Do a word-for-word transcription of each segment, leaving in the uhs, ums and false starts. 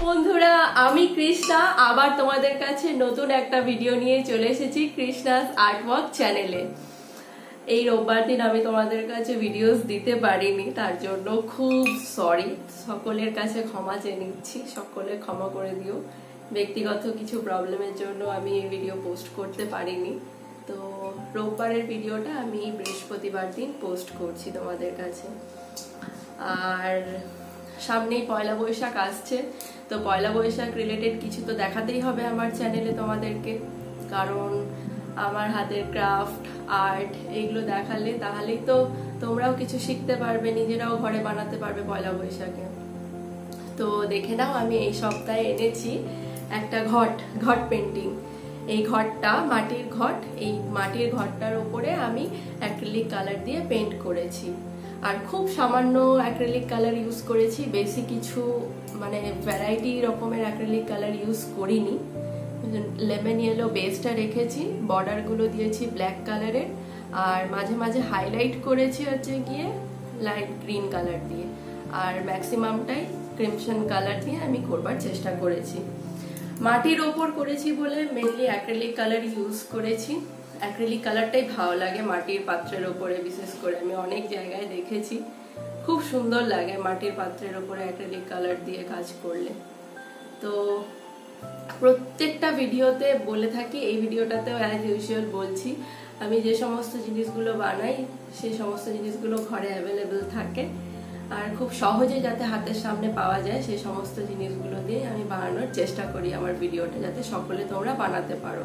বন্ধুরা, আমি কৃষ্ণা আবার তোমাদের কাছে নতুন একটা ভিডিও নিয়ে চলে এসেছি কৃষ্ণাস আর্টওয়ার্ক চ্যানেলে। এই রোববার দিন আমি তোমাদের কাছে ভিডিওস দিতে পারিনি, তার জন্য খুব সরি। সকলের কাছে ক্ষমা চেয়ে নিচ্ছি, সকলে ক্ষমা করে দিও। ব্যক্তিগত কিছু প্রবলেমের জন্য আমি এই ভিডিও পোস্ট করতে পারিনি। তো রোববারের ভিডিওটা আমি বৃহস্পতিবার দিন পোস্ট করছি তোমাদের কাছে। আর সামনেই পয়লা বৈশাখ আসছে, তো পয়লা বৈশাখ রিলেটেড কিছু তো দেখাতেই হবে আমার চ্যানেলে তোমাদেরকে, কারণ আমার হাতের ক্রাফট আর্ট এইগুলো দেখালে তাহলেই তো তোমরাও কিছু শিখতে পারবে, নিজেরাও ঘরে বানাতে পারবে পয়লা বৈশাখে। তো দেখে নাও, আমি এই সপ্তাহে এনেছি একটা ঘট ঘট পেন্টিং। এই ঘটটা মাটির ঘট, এই মাটির ঘটটার উপরে আমি অ্যাক্রিলিক কালার দিয়ে পেন্ট করেছি। আর খুব সামান্য অ্যাক্রিলিক কালার ইউজ করেছি, বেশি কিছু মানে ভ্যারাইটি রকমের অ্যাক্রিলিক কালার ইউজ করিনি। লেমন ইয়েলো বেসটা রেখেছি, বর্ডারগুলো দিয়েছি ব্ল্যাক কালারের, আর মাঝে মাঝে হাইলাইট করেছি হচ্ছে গিয়ে লাইট গ্রিন কালার দিয়ে, আর ম্যাক্সিমামটাই ক্রিমসন কালার দিয়ে আমি করবার চেষ্টা করেছি। মাটির ওপর করেছি বলে মেনলি অ্যাক্রিলিক কালার ইউজ করেছি। অ্যাক্রিলিক কালারটাই ভালো লাগে মাটির পাত্রের ওপরে, বিশেষ করে আমি অনেক জায়গায় দেখেছি খুব সুন্দর লাগে মাটির পাত্রের ওপরে অ্যাক্রিলিক কালার দিয়ে কাজ করলে। তো প্রত্যেকটা ভিডিওতে বলে থাকি, এই ভিডিওটাতেও অ্যাজ ইউজুয়াল বলছি, আমি যে সমস্ত জিনিসগুলো বানাই সেই সমস্ত জিনিসগুলো ঘরে অ্যাভেলেবেল থাকে, আর খুব সহজে যাতে হাতের সামনে পাওয়া যায় সেই সমস্ত জিনিসগুলো দিয়ে আমি বানানোর চেষ্টা করি আমার ভিডিওটা, যাতে সকলে তোমরা বানাতে পারো।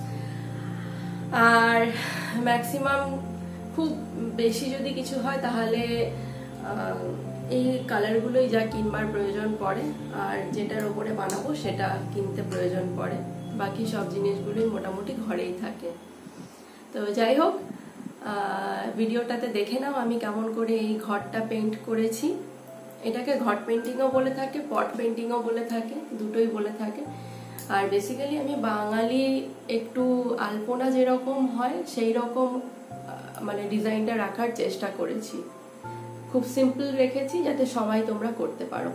আর ম্যাক্সিমাম খুব বেশি যদি কিছু হয় তাহলে এই কালারগুলোই যা কিনবার প্রয়োজন পড়ে, আর যেটার ওপরে বানাবো সেটা কিনতে প্রয়োজন পড়ে, বাকি সব জিনিসগুলোই মোটামুটি ঘরেই থাকে। তো যাই হোক, ভিডিওটাতে দেখে নাও আমি কেমন করে এই ঘরটা পেইন্ট করেছি। এটাকে ঘট পেন্টিংও বলে থাকে, পট পেন্টিংও বলে থাকে, দুটোই বলে থাকে। আর বেসিক্যালি আমি বাঙালি একটু আলপনা যেরকম হয় সেই রকম মানে ডিজাইনটা রাখার চেষ্টা করেছি, খুব সিম্পল রেখেছি যাতে সবাই তোমরা করতে পারো।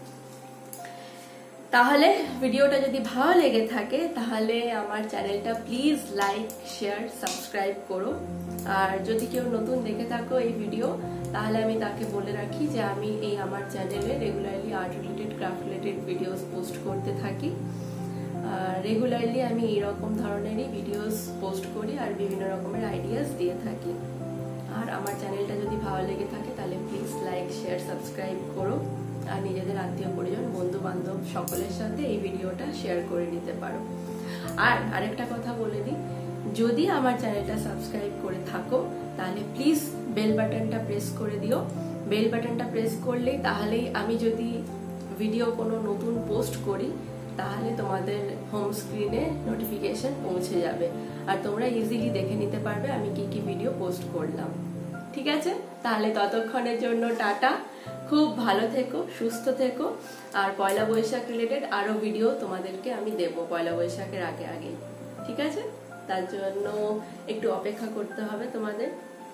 তাহলে ভিডিওটা যদি ভালো লেগে থাকে তাহলে আমার চ্যানেলটা প্লিজ লাইক শেয়ার সাবস্ক্রাইব করো। আর যদি কেউ নতুন দেখে থাকো এই ভিডিও, তাহলে আমি তাকে বলে রাখি যে আমি এই আমার চ্যানেলে regularly art related craft related videos post করতে থাকি। রেগুলারলি আমি এইরকম ধরনেরই ভিডিওস পোস্ট করি আর বিভিন্ন রকমের আইডিয়াস দিয়ে থাকি। আর আমার চ্যানেলটা যদি ভালো লেগে থাকে তাহলে প্লিজ লাইক শেয়ার সাবস্ক্রাইব করো, আর নিজেদের আত্মীয় পরিজন বন্ধু বান্ধব সকলের সাথে এই ভিডিওটা শেয়ার করে নিতে পারো। আর আরেকটা কথা বলে দিই, যদি আমার চ্যানেলটা সাবস্ক্রাইব করে থাকো তাহলে প্লিজ বেল বাটনটা প্রেস করে দিও। বেল বাটনটা প্রেস করলেই তাহলেই আমি যদি ভিডিও কোনো নতুন পোস্ট করি তাহলে তোমাদের হোম স্ক্রিনে নোটিফিকেশন পৌঁছে যাবে, আর তোমরা ইজিলি দেখে নিতে পারবে আমি কি কি ভিডিও পোস্ট করলাম। ঠিক আছে, তাহলে ততক্ষণের জন্য টাটা, খুব ভালো থেকো, সুস্থ থেকো। আর পয়লা বৈশাখ রিলেটেড আরো ভিডিও তোমাদেরকে আমি দেবো পয়লা বৈশাখের আগে আগে। ঠিক আছে, তার জন্য একটু অপেক্ষা করতে হবে তোমাদের।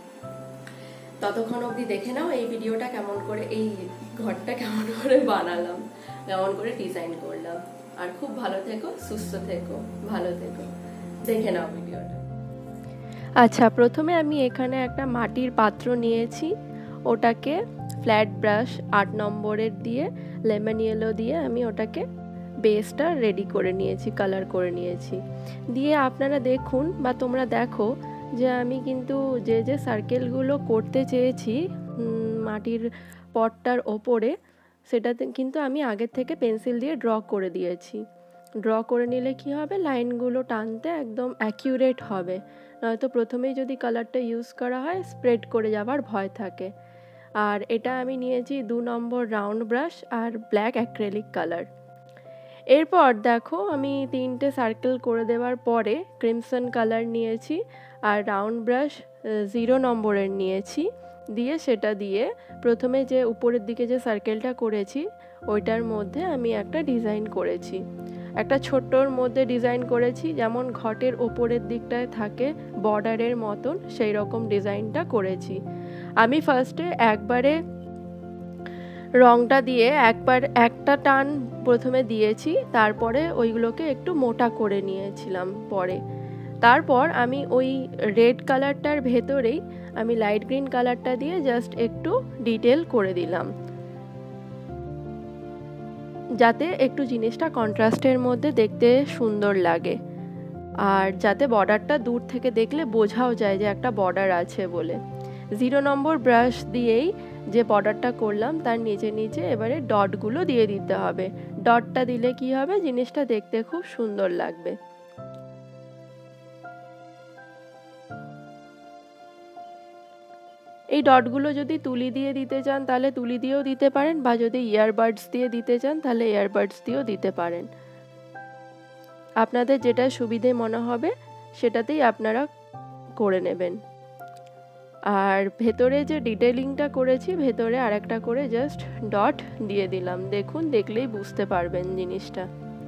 ততক্ষণ অবধি দেখে নাও এই ভিডিওটা কেমন করে, এই ঘরটা কেমন করে বানালাম, কেমন করে ডিজাইন করলাম। আর খুব ভালো থেকো, সুস্থ থেকো, ভালো থেকো, দেখে নাও ভিডিওটা। আচ্ছা, প্রথমে আমি এখানে একটা মাটির পাত্র নিয়েছি, ওটাকে ফ্ল্যাট ব্রাশ আট নম্বরের দিয়ে লেমন ইয়েলো দিয়ে আমি ওটাকে বেসটা রেডি করে নিয়েছি, কালার করে নিয়েছি। দিয়ে আপনারা দেখুন বা তোমরা দেখো যে আমি কিন্তু যে যে সার্কেলগুলো করতে চেয়েছি মাটির পটটার ওপরে, সেটাতে কিন্তু আমি আগের থেকে পেন্সিল দিয়ে ড্র করে দিয়েছি। ড্র করে নিলে কি হবে, লাইনগুলো টানতে একদম অ্যাকিউরেট হবে, নয়তো প্রথমেই যদি কালারটা ইউজ করা হয় স্প্রেড করে যাওয়ার ভয় থাকে। আর এটা আমি নিয়েছি দু নম্বর রাউন্ড ব্রাশ আর ব্ল্যাক অ্যাক্রিলিক কালার। এরপর দেখো আমি তিনটে সার্কেল করে দেওয়ার পরে ক্রিমসন কালার নিয়েছি আর রাউন্ড ব্রাশ জিরো নম্বরের নিয়েছি, দিয়ে সেটা দিয়ে প্রথমে যে উপরের দিকে যে সার্কেলটা করেছি ওইটার মধ্যে আমি একটা ডিজাইন করেছি, একটা ছোট্টর মধ্যে ডিজাইন করেছি, যেমন ঘটের ওপরের দিকটায় থাকে বর্ডারের মতন সেই রকম ডিজাইনটা করেছি। আমি ফার্স্টে একবারে রংটা দিয়ে একবার একটা টান প্রথমে দিয়েছি, তারপরে ওইগুলোকে একটু মোটা করে নিয়েছিলাম পরে। তারপর আমি ওই রেড কালারটার ভেতরেই আমি লাইট গ্রিন কালারটা দিয়ে জাস্ট একটু ডিটেল করে দিলাম, যাতে একটু জিনিসটা কন্ট্রাস্টের মধ্যে দেখতে সুন্দর লাগে, আর যাতে বর্ডারটা দূর থেকে দেখলে বোঝাও যায় যে একটা বর্ডার আছে বলে। জিরো নম্বর ব্রাশ দিয়েই যে বর্ডারটা করলাম তার নিচে নিচে এবারে ডটগুলো দিয়ে দিতে হবে। ডটটা দিলে কি হবে, জিনিসটা দেখতে খুব সুন্দর লাগবে। এই ডটগুলো যদি তুলি দিয়ে দিতে চান তাহলে তুলি দিয়েও দিতে পারেন, বা যদি ইয়ারবাডস দিয়ে দিতে চান তাহলে ইয়ারবাডস দিয়েও দিতে পারেন। আপনাদের যেটা সুবিধে মনে হবে সেটাতেই আপনারা করে নেবেন। আর ভেতরে যে ডিটেলিংটা করেছি, ভেতরে আরেকটা করে জাস্ট ডট দিয়ে দিলাম, দেখুন দেখলেই বুঝতে পারবেন জিনিসটা।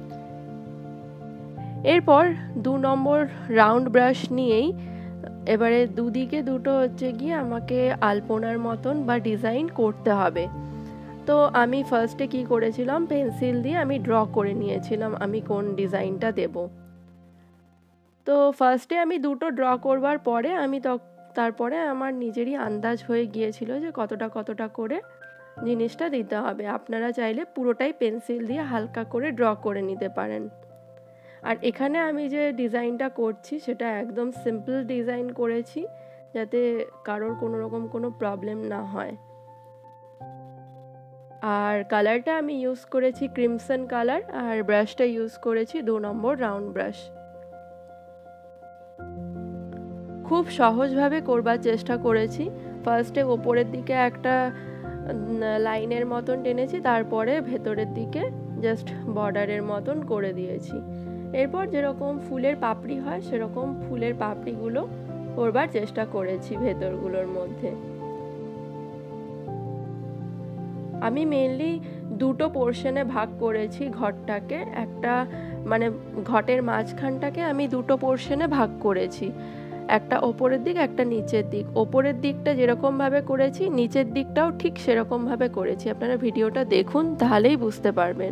এরপর দু নম্বর রাউন্ড ব্রাশ নিয়েই এবারে দুদিকে দুটো হচ্ছে গিয়ে আমাকে আলপনার মতন বা ডিজাইন করতে হবে। তো আমি ফার্স্টে কি করেছিলাম, পেন্সিল দিয়ে আমি ড্র করে নিয়েছিলাম আমি কোন ডিজাইনটা দেব। তো ফার্স্টে আমি দুটো ড্র করবার পরে আমি তো তারপরে আমার নিজেরই আন্দাজ হয়ে গিয়েছিল যে কতটা কতটা করে জিনিসটা দিতে হবে। আপনারা চাইলে পুরোটাই পেন্সিল দিয়ে হালকা করে ড্র করে নিতে পারেন। আর এখানে আমি যে ডিজাইনটা করছি সেটা একদম সিম্পল ডিজাইন করেছি, যাতে কারোর কোনো রকম কোনো প্রবলেম না হয়। আর কালারটা আমি ইউজ করেছি ক্রিমসন কালার, আর ব্রাশটা ইউজ করেছি দু নম্বর রাউন্ড ব্রাশ। খুব সহজভাবে করবার চেষ্টা করেছি। ফার্স্টে ওপরের দিকে একটা লাইনের মতন টেনেছি, তারপরে ভেতরের দিকে জাস্ট বর্ডারের মতন করে দিয়েছি। এরপর যেরকম ফুলের পাপড়ি হয় সেরকম ফুলের পাপড়িগুলো করবার চেষ্টা করেছি ভেতরগুলোর মধ্যে। আমি মেইনলি দুটো পোর্শনে ভাগ করেছি ঘরটাকে, একটা মানে ঘটের মাঝখানটাকে আমি দুটো পোর্শনে ভাগ করেছি, একটা ওপরের দিক একটা নিচের দিক। ওপরের দিকটা যেরকমভাবে করেছি নিচের দিকটাও ঠিক সেরকমভাবে করেছি। আপনারা ভিডিওটা দেখুন তাহলেই বুঝতে পারবেন।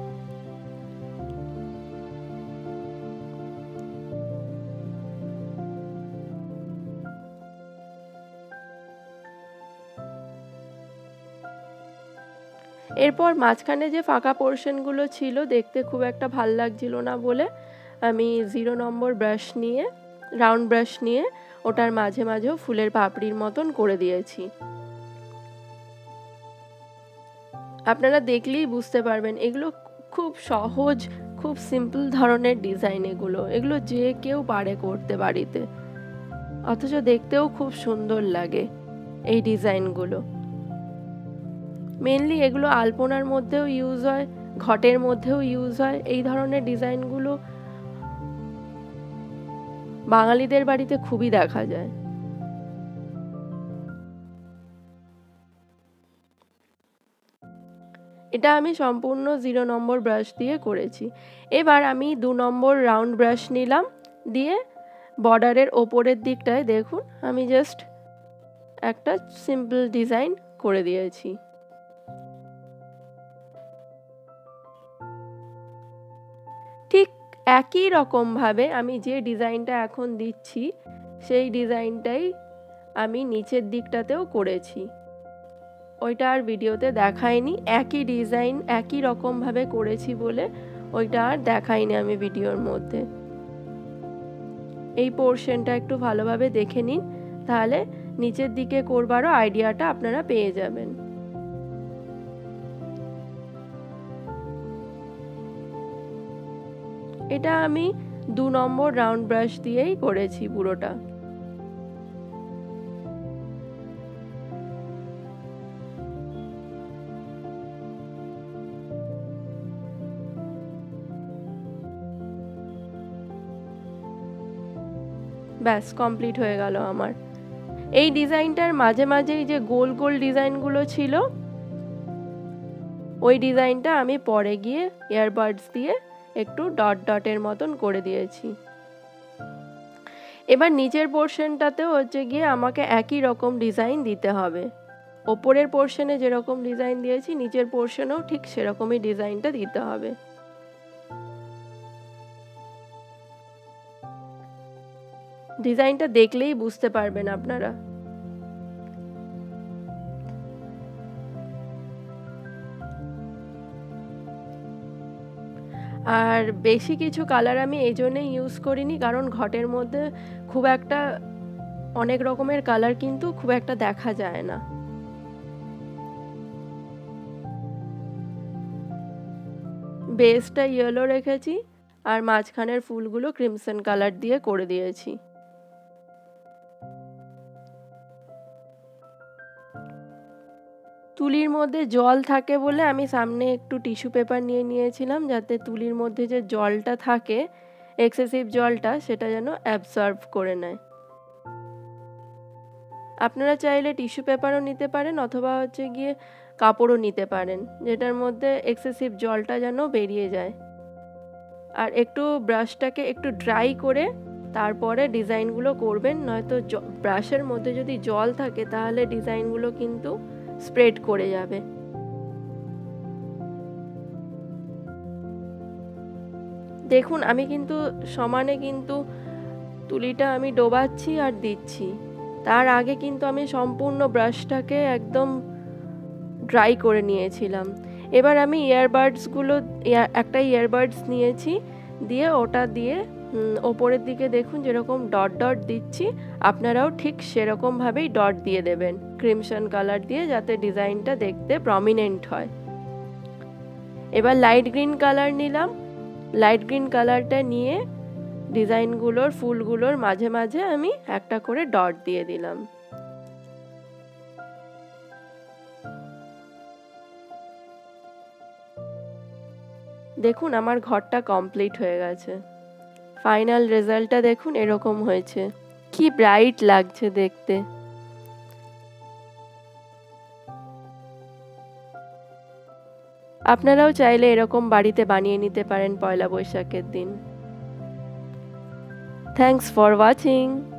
এরপর মাঝখানে যে ফাঁকা পোর্শনগুলো ছিল দেখতে খুব একটা ভাল লাগছিল না বলে আমি জিরো নম্বর ব্রাশ নিয়ে রাউন্ড ব্রাশ নিয়ে ওটার মাঝে মাঝেও ফুলের পাপড়ির মতন করে দিয়েছি। আপনারা দেখলেই বুঝতে পারবেন এগুলো খুব সহজ, খুব সিম্পল ধরনের ডিজাইন। এগুলো এগুলো যে কেউ পারে করতে বাড়িতে, অথচ দেখতেও খুব সুন্দর লাগে এই ডিজাইনগুলো। মেনলি এগুলো আলপনার মধ্যেও ইউজ হয়, ঘটের মধ্যেও ইউজ হয়। এই ধরনের ডিজাইনগুলো বাঙালিদের বাড়িতে খুবই দেখা যায়। এটা আমি সম্পূর্ণ জিরো নম্বর ব্রাশ দিয়ে করেছি। এবার আমি দু নম্বর রাউন্ড ব্রাশ নিলাম, দিয়ে বর্ডারের ওপরের দিকটায় দেখুন আমি জাস্ট একটা সিম্পল ডিজাইন করে দিয়েছি। ঠিক একই রকমভাবে আমি যে ডিজাইনটা এখন দিচ্ছি সেই ডিজাইনটাই আমি নিচের দিকটাতেও করেছি। ওইটা আর ভিডিওতে দেখাইনি, একই ডিজাইন একই রকমভাবে করেছি বলে ওইটা আর দেখাইনি আমি ভিডিওর মধ্যে। এই পোর্শনটা একটু ভালোভাবে দেখে নিন, তাহলে নিচের দিকে করবারও আইডিয়াটা আপনারা পেয়ে যাবেন। এটা আমি দু নম্বর রাউন্ড ব্রাশ দিয়েই করেছি পুরোটা। ব্যাস কমপ্লিট হয়ে গেল আমার। এই ডিজাইনটার মাঝে মাঝেই যে গোল গোল ডিজাইনগুলো ছিল ওই ডিজাইনটা আমি পরে গিয়ে ইয়ারবাডস দিয়ে একটু ডট ডটের মতন করে দিয়েছি। এবার নিচের পোর্শনটাতেও হচ্ছে গিয়ে আমাকে একই রকম ডিজাইন দিতে হবে। ওপরের পোর্শনে যেরকম ডিজাইন দিয়েছি নিচের পোর্শনেও ঠিক সেরকমই ডিজাইনটা দিতে হবে। ডিজাইনটা দেখলেই বুঝতে পারবেন আপনারা। আর বেশি কিছু কালার আমি এই জন্যই ইউজ করিনি, কারণ ঘটের মধ্যে খুব একটা অনেক রকমের কালার কিন্তু খুব একটা দেখা যায় না। বেসটা ইয়েলো রেখেছি আর মাঝখানের ফুলগুলো ক্রিমসন কালার দিয়ে করে দিয়েছি। তুলির মধ্যে জল থাকে বলে আমি সামনে একটু টিস্যু পেপার নিয়ে নিয়েছিলাম, যাতে তুলির মধ্যে যে জলটা থাকে এক্সেসিভ জলটা সেটা যেন অ্যাবসর্ব করে নেয়। আপনারা চাইলে টিস্যু পেপারও নিতে পারেন অথবা হচ্ছে গিয়ে কাপড়ও নিতে পারেন, যেটার মধ্যে এক্সেসিভ জলটা যেন বেরিয়ে যায়। আর একটু ব্রাশটাকে একটু ড্রাই করে তারপরে ডিজাইনগুলো করবেন, নয়তো ব্রাশের মধ্যে যদি জল থাকে তাহলে ডিজাইনগুলো কিন্তু স্প্রেড করে যাবে। দেখুন আমি কিন্তু সমানে কিন্তু তুলিটা আমি ডোবাচ্ছি আর দিচ্ছি, তার আগে কিন্তু আমি সম্পূর্ণ ব্রাশটাকে একদম ড্রাই করে নিয়েছিলাম। এবার আমি ইয়ারবাডসগুলো একটা ইয়ারবাডস নিয়েছি, দিয়ে ওটা দিয়ে ওপরের দিকে দেখুন যেরকম ডট ডট দিচ্ছি, আপনারাও ঠিক সেরকমভাবেই ডট দিয়ে দেবেন ক্রিমসন কালার দিয়ে, যাতে ডিজাইনটা দেখতে প্রমিনেন্ট হয়। এবার লাইট গ্রিন কালার নিলাম, লাইট গ্রিন কালারটা নিয়ে ডিজাইনগুলোর ফুলগুলোর মাঝে মাঝে আমি একটা করে ডট দিয়ে দিলাম। দেখুন আমার ঘরটা কমপ্লিট হয়ে গেছে। ফাইনাল রেজাল্টটা দেখুন এরকম হয়েছে, কি ব্রাইট লাগছে দেখতে। আপনারাও চাইলে এরকম বাড়িতে বানিয়ে নিতে পারেন পয়লা বৈশাখের দিন। Thanks for watching.